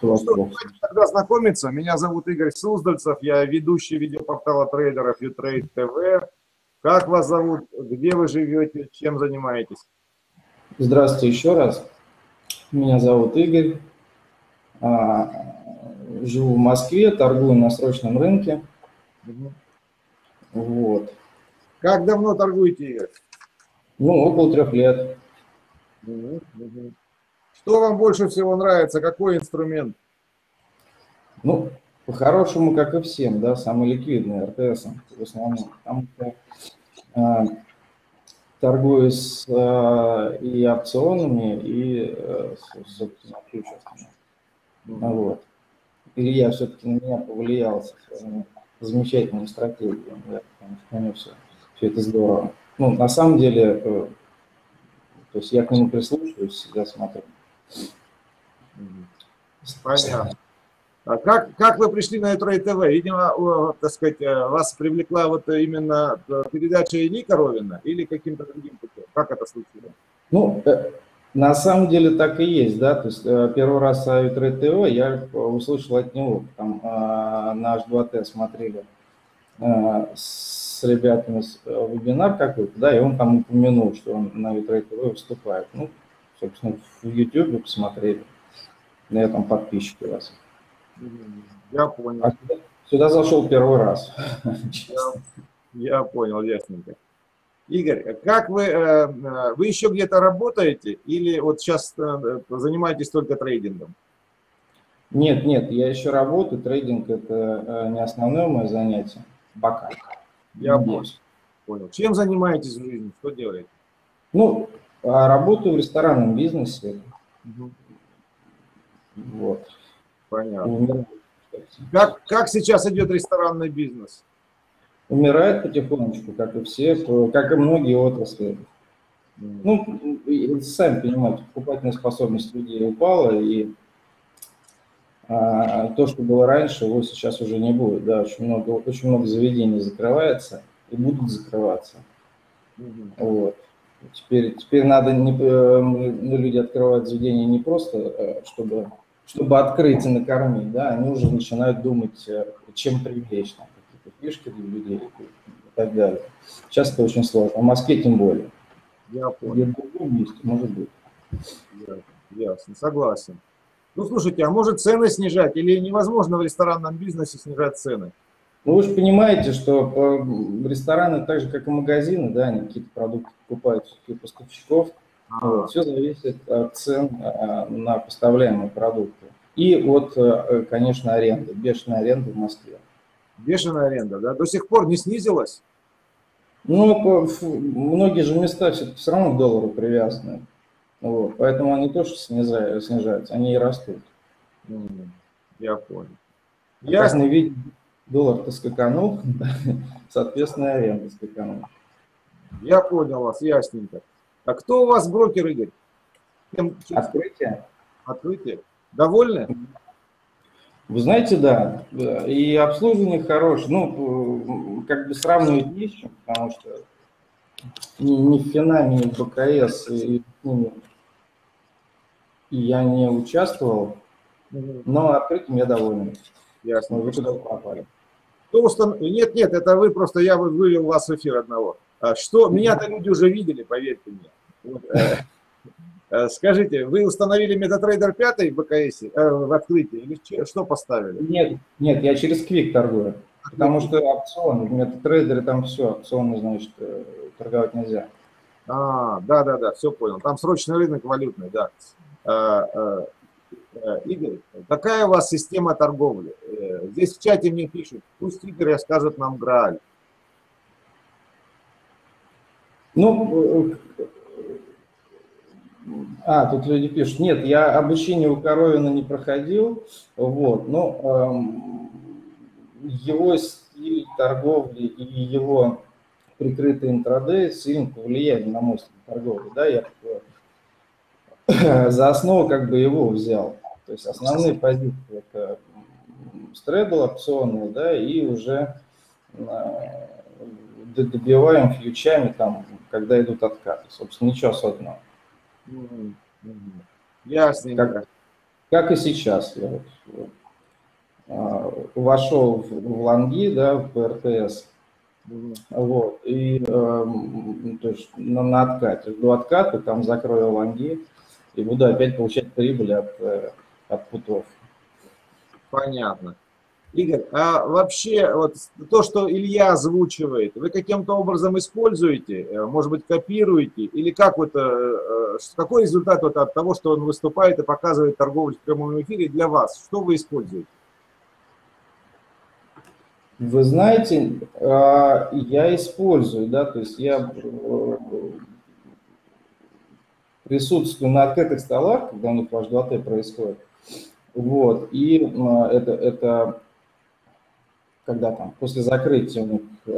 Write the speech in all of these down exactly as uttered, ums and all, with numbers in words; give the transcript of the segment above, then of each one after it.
Ну что, давайте тогда знакомиться. Меня зовут Игорь Суздальцев, я ведущий видеопортала трейдеров YouTrade тэ вэ. Как вас зовут, где вы живете, чем занимаетесь? Здравствуйте еще раз. Меня зовут Игорь. Живу в Москве, торгую на срочном рынке. Угу. Вот. Как давно торгуете, Игорь? Ну, около трех лет. Угу. Угу. Что вам больше всего нравится? Какой инструмент? Ну, по-хорошему, как и всем, да, самый ликвидный эр тэ эс в основном. Потому что а, торгую с а, и опционами, и, а, собственно, фьючерсами. Угу. Вот. Илья все-таки на меня повлиял со своими замечательными стратегиями, да, потому что у него все, все это здорово. Ну, на самом деле, то есть я к нему прислушиваюсь, всегда смотрю. Понятно. А как, как вы пришли на YouTrade тэ вэ? Видимо, так сказать, вас привлекла вот именно передача Ильи Коровина или каким-то другим путем? Как это случилось? Ну, на самом деле так и есть, да, то есть первый раз о YouTrade тэ вэ я услышал от него, там на эйч два тэ смотрели с ребятами вебинар какой-то, да, и он там упомянул, что он на YouTrade тэ вэ выступает. Ну, собственно, в YouTube посмотрели, я там подписчик у вас. Я понял. А сюда, сюда зашел первый раз. Я, я понял, ясненько. Игорь, как вы, вы еще где-то работаете или вот сейчас занимаетесь только трейдингом? Нет, нет, я еще работаю, трейдинг это не основное мое занятие, пока. Я понял. понял. Чем занимаетесь в жизни, что делаете? Ну, работаю в ресторанном бизнесе. Угу. Вот. Понятно. Как, как сейчас идет ресторанный бизнес? Умирает потихонечку, как и все, как и многие отрасли. Mm. Ну, сами понимаете, покупательная способность людей упала, и а, то, что было раньше, его сейчас уже не будет. Да, очень много, очень много заведений закрывается и будут закрываться. Mm-hmm. Вот. Теперь, теперь надо, не, ну, люди открывают заведения не просто, чтобы, чтобы открыть и накормить, да, они уже начинают думать, чем привлечь, там, какие-то фишки для людей и так далее. Сейчас это очень сложно, в Москве тем более. Я понял. В другом месте, может быть. Ясно, ясно, согласен. Ну, слушайте, а может цены снижать или невозможно в ресторанном бизнесе снижать цены? Ну, вы же понимаете, что рестораны, так же, как и магазины, да, они какие-то продукты покупают у поставщиков. А. Вот, все зависит от цен на поставляемые продукты. И от, конечно, аренды, бешеная аренда в Москве. Бешеная аренда, да? До сих пор не снизилась? Ну, многие же места все-таки все равно к доллару привязаны. Вот, поэтому они тоже снижаются, они и растут. Я понял. А как мы видим, доллар-то скаканул, соответственно, аренда скаканула. Я понял вас, ясненько. А кто у вас брокер, Игорь? Открытие. Открытие. Довольны? Вы знаете, да. И обслуживание хорошее. Ну, как бы сравнивать не с чем, потому что ни, ни в Финаме, ни в бэ ка эс и, и я не участвовал, но открытым я доволен. Ясно. Вы куда попали? Нет, нет, это вы просто, я вывел вас в эфир одного. Что, меня-то люди уже видели, поверьте мне. Вот, э, скажите, вы установили MetaTrader пять в бэ ка эс, э, в открытии, или что поставили? Нет, нет, я через Quick торгую, потому что опционы, в MetaTrader там все, опционы, значит, торговать нельзя. А, да, да, да, все понял. Там срочный рынок валютный, да. А, а, Игорь, какая у вас система торговли? Здесь в чате мне пишут, пусть Игорь расскажет нам Грааль. Ну, а, тут люди пишут, нет, я обучение у Коровина не проходил, вот, но эм, его стиль торговли и его прикрытый интрадей сильно повлияли на мой стиль торговли, да, я за основу как бы его взял. То есть основные позиции это стредл, опционные, да, и уже добиваем фьючами там, когда идут откаты. Собственно, ничего особенного. Ясненько. Как, как и сейчас. Я вот, вошел в, в лонги, да, в РТС, mm-hmm. вот, и э, то есть на, на откате, жду отката, там закрою лонги и буду опять получать прибыль от, от путов. Понятно. Игорь, а вообще вот то, что Илья озвучивает, вы каким-то образом используете, может быть, копируете, или как вот, какой результат вот от того, что он выступает и показывает торговлю в прямом эфире для вас? Что вы используете? Вы знаете, я использую, да, то есть я присутствую на открытых столах, когда у них ваш два тэ происходит, вот, и это, это когда там после закрытия у них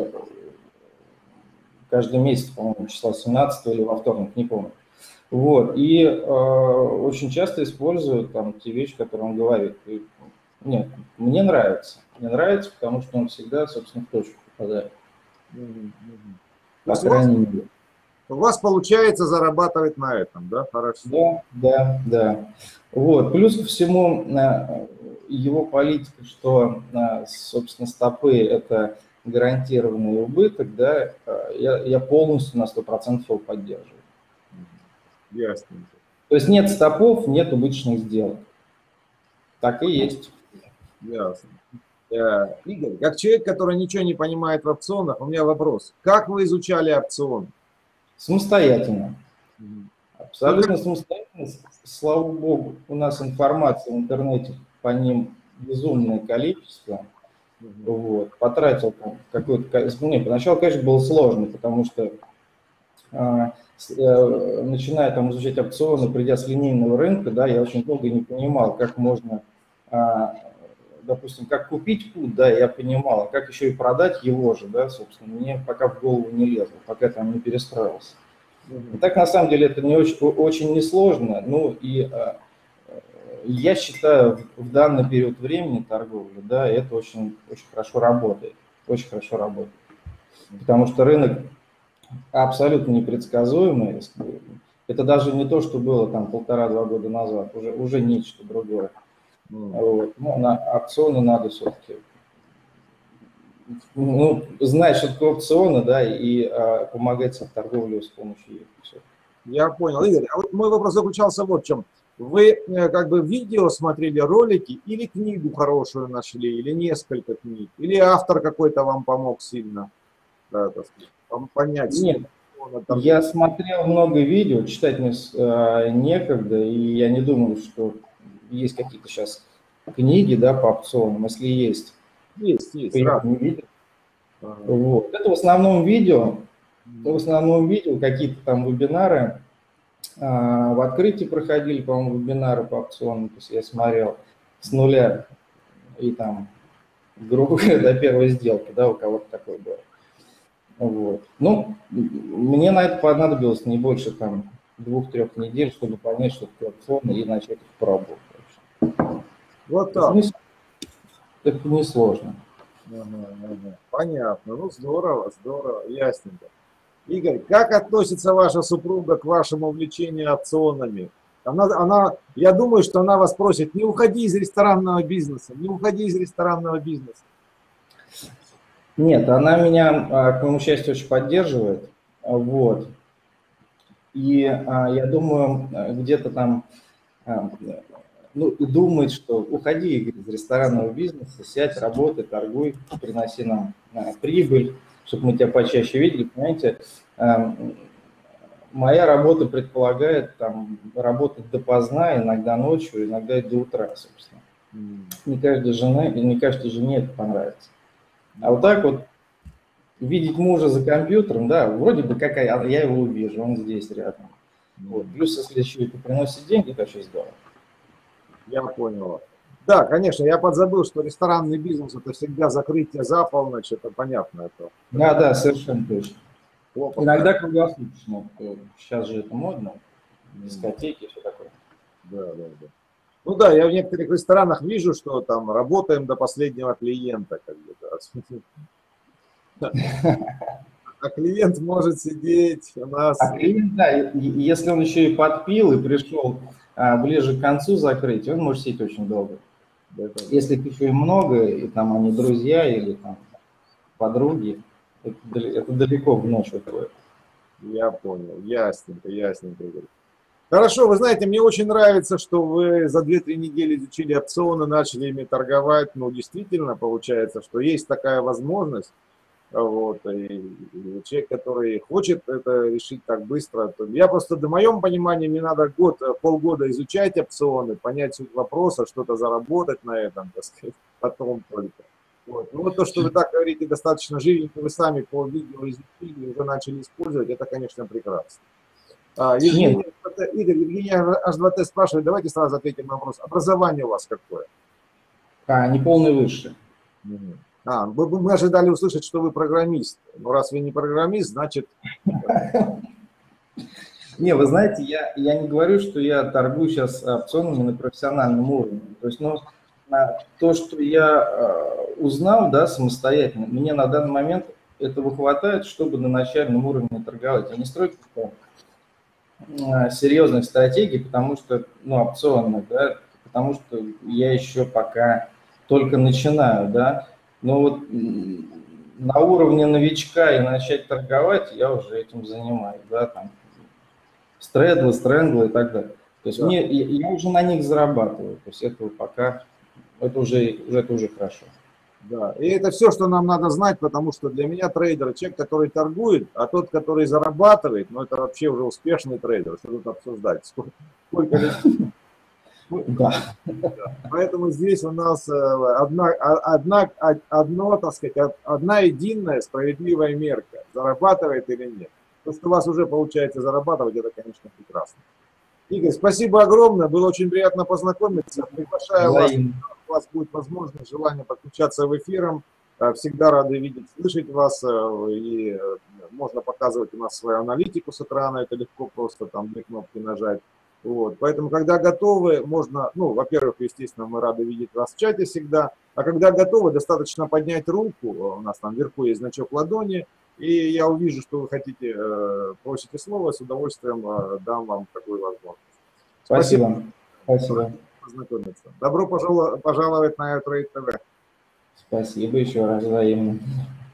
каждый месяц, по-моему, числа семнадцатого или во вторник, не помню. Вот, и э, очень часто использую там те вещи, которые он говорит. И, нет, мне нравится. Мне нравится, потому что он всегда, собственно, в точку попадает. Mm-hmm. По крайней мере. У вас получается зарабатывать на этом, да? Хорошо. Да, да, да. Вот. Плюс ко всему его политика, что, собственно, стопы – это гарантированный убыток, да, я, я полностью на сто процентов его поддерживаю. Ясно. То есть нет стопов, нет убыточных сделок. Так и есть. Ясно. Игорь, как человек, который ничего не понимает в опционах, у меня вопрос. Как вы изучали опционы? Самостоятельно. Абсолютно самостоятельно. Слава богу, у нас информации в интернете по ним безумное количество. Вот. Потратил там какое-то... Не, поначалу, конечно, было сложно, потому что а, с, а, начиная там изучать опционы, придя с линейного рынка, да, я очень долго не понимал, как можно... А, допустим, как купить пут, да, я понимал, а как еще и продать его же, да, собственно, мне пока в голову не лезло, пока там не перестроился. И так, на самом деле, это не очень, очень несложно, ну, и э, я считаю, в, в данный период времени торговли, да, это очень, очень хорошо работает, очень хорошо работает, потому что рынок абсолютно непредсказуемый, это даже не то, что было там полтора-два года назад, уже, уже нечто другое. Вот. Ну, на опционы надо все-таки ну, знать, что такое опционы, да, и а, помогать в торговле с помощью их. Все. Я понял. Игорь, а вот мой вопрос заключался вот в чем. Вы как бы видео смотрели, ролики, или книгу хорошую нашли, или несколько книг, или автор какой-то вам помог сильно, да, так сказать, вам понять? Нет, там... я смотрел много видео, читать мне э, некогда, и я не думаю, что есть какие-то сейчас книги, да, по опционам, если есть. Есть, есть. Я не видел. Ага. Вот. Это в основном видео, mm-hmm. в основном видео, какие-то там вебинары. А, в открытии проходили, по-моему, вебинары по опционам, то есть я смотрел с нуля и там, грубо говоря, до первой сделки, да, у кого-то такое было. Вот. Ну, мне на это понадобилось не больше там двух-трех недель, чтобы понять, что такое опционы, и начать их пробовать. Вот так. Это, это не сложно. Ага, ага. Понятно. Ну, здорово, здорово, ясненько. Игорь, как относится ваша супруга к вашему увлечению опционами? Она, она, я думаю, что она вас просит, не уходи из ресторанного бизнеса, не уходи из ресторанного бизнеса. Нет, она меня, к моему счастью, очень поддерживает. Вот. И я думаю, где-то там, ну, думает, что уходи, Игорь, из ресторанного бизнеса, сядь, работай, торгуй, приноси нам прибыль, чтобы мы тебя почаще видели. Понимаете, моя работа предполагает там работать допоздна, иногда ночью, иногда и до утра, собственно. Не каждой жене, не каждой жене это понравится. А вот так вот видеть мужа за компьютером, да, вроде бы как я, я его увижу, он здесь рядом. Вот. Плюс, если еще это приносит деньги, это очень здорово. Я понял. Да, конечно, я подзабыл, что ресторанный бизнес – это всегда закрытие за полночь, это понятно. Это. Да, да, совершенно точно. Опа, иногда круглосуточно, сейчас же это модно, дискотеки и все такое. Да, да, да. Ну да, я в некоторых ресторанах вижу, что там работаем до последнего клиента. Как бы, да. А клиент может сидеть у нас. А клиент, да, если он еще и подпил и пришел а ближе к концу закрыть, он может сидеть очень долго. Если их еще и много, и там они друзья или там подруги, это, это далеко в ночь выходит. Я понял, ясненько, ясненько. Хорошо, вы знаете, мне очень нравится, что вы за две-три недели изучили опционы, начали ими торговать. Ну, действительно, получается, что есть такая возможность. Вот, и, и человек, который хочет это решить так быстро, то я просто, в моем понимании, мне надо год, полгода изучать опционы, понять суть вопроса, что-то заработать на этом, так сказать, потом только. Вот. Ну вот то, что вы так говорите, достаточно живенько, вы сами по видео изучили, уже начали использовать, это, конечно, прекрасно. А, Евгений, Игорь, Евгений эйч два тэ спрашивает, давайте сразу ответим на вопрос. Образование у вас какое? А, неполное высшее. Угу. А, мы, мы ожидали услышать, что вы программист. Но раз вы не программист, значит... Не, вы знаете, я, я не говорю, что я торгую сейчас опционами на профессиональном уровне. То есть, ну, то, что я э, узнал, да, самостоятельно, мне на данный момент этого хватает, чтобы на начальном уровне торговать. Я не строю каких-то э, серьезных стратегий, потому что, ну, опционных, да, потому что я еще пока только начинаю, да. Но вот на уровне новичка и начать торговать я уже этим занимаюсь, да, там, стредлы, стрэнглы и так далее. То есть да. мне, я, я уже на них зарабатываю, то есть это пока, это уже, это уже хорошо. Да, и это все, что нам надо знать, потому что для меня трейдер, человек, который торгует, а тот, который зарабатывает, ну это вообще уже успешный трейдер, что тут обсуждать, сколько, сколько лет. Да. Поэтому здесь у нас одна, одна, одно, так сказать, одна единая справедливая мерка, зарабатывает или нет. То, что у вас уже получается зарабатывать, это, конечно, прекрасно. Игорь, спасибо огромное, было очень приятно познакомиться. Приглашаю вас, у вас будет возможность, желание подключаться в эфиром. Всегда рады видеть, слышать вас. И можно показывать у нас свою аналитику с экрана, это легко просто там две кнопки нажать. Вот. Поэтому, когда готовы, можно, ну, во-первых, естественно, мы рады видеть вас в чате всегда, а когда готовы, достаточно поднять руку, у нас там вверху есть значок ладони, и я увижу, что вы хотите, э, просите слово, с удовольствием э, дам вам такую возможность. Спасибо. Спасибо. Познакомиться. Добро пожаловать на iTrade тэ вэ. Спасибо еще раз, взаимно.